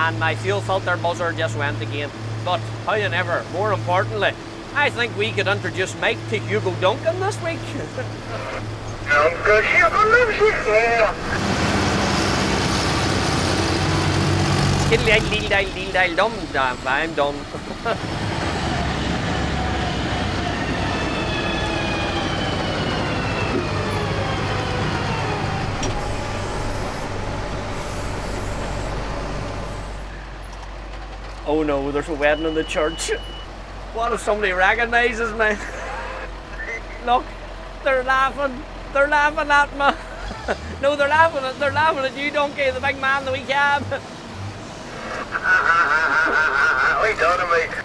and my fuel filter buzzer just went again. But however, more importantly, I think we could introduce Mike to Hugo Duncan this week. I'm done. Oh no, there's a wedding in the church. What if somebody recognises me? Look, they're laughing. They're laughing at me. No, they're laughing at you, Donkey, the big man in the wee cab. What are you talking about?